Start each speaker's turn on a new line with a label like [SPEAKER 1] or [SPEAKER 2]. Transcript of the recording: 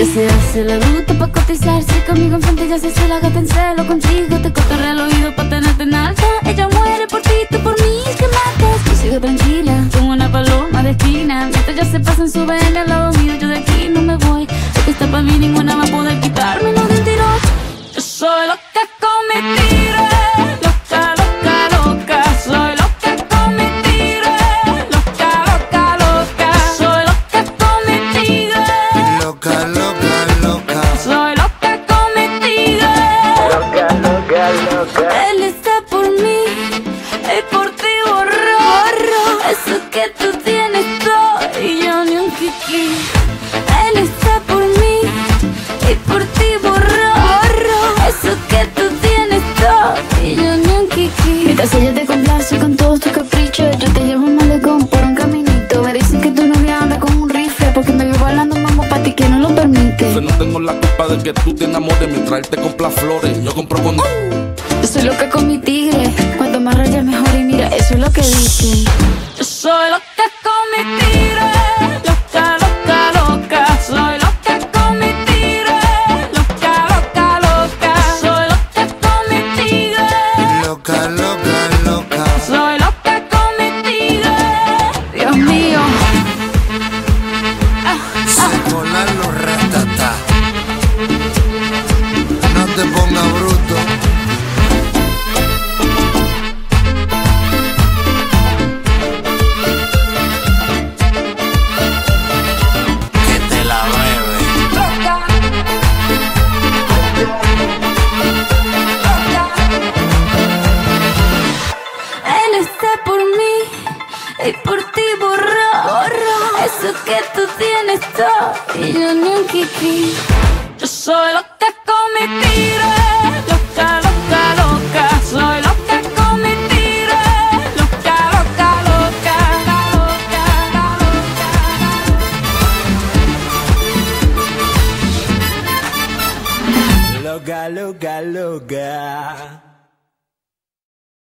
[SPEAKER 1] Ella se hace la bruta pa' cotizarse conmigo enfrente, ya se hace la gata en celo contigo. Te cotorrea al oído pa' tenerte en alta. Ella muere por ti, tú por mí, que matas. Yo sigo tranquila, como una paloma de esquina. Mientras ya se pasan, suben al lado mío, yo de aquí no me voy. Lo que está pa' mí ninguna va a poder quitármelo de un tirón. Yo soy loca con mi tira, loca, loca, loca. Soy loca con mi tira, loca, loca, loca. Soy loca con mi tira,
[SPEAKER 2] Loca, loca, loca.
[SPEAKER 1] soy loca con mi tira.
[SPEAKER 2] Loca, loca, loca.
[SPEAKER 1] Él está por mí y por ti borró eso que tú tienes todo y yo ni un kiki. Él está por mí y por ti borró eso que tú tienes todo y yo ni un kiki. Mientras ella te complace con todos tus caprichos, yo te llevo un malecón por un caminito. Me dicen que tu novia anda con un rifle porque me veo bailando mambo pa' ti que no lo permite.
[SPEAKER 3] Yo no tengo la culpa de que tú te enamores mientras él te compra flores. Yo compro con...
[SPEAKER 1] Yo soy loca con mi tigre, cuanto más rayas mejor y mira, eso es lo que dicen. Yo soy loca con mi tigre, loca, loca, loca. Soy loca con mi tigre, loca, loca, loca. Soy loca con mi tigre,
[SPEAKER 2] Loca, loca, loca.
[SPEAKER 1] soy loca con mi tigre. Dios mío.
[SPEAKER 2] Se colan los ratatá. No te pongas bruto. Que te la bebe.
[SPEAKER 1] Él está por mí y por ti borró eso que tú tienes todo y yo ni un kiki. Yo soy loca con mi tigre, loca, loca, loca. Soy loca con mi tigre, loca, loca, loca, loca, loca.
[SPEAKER 2] Loca, loca, loca.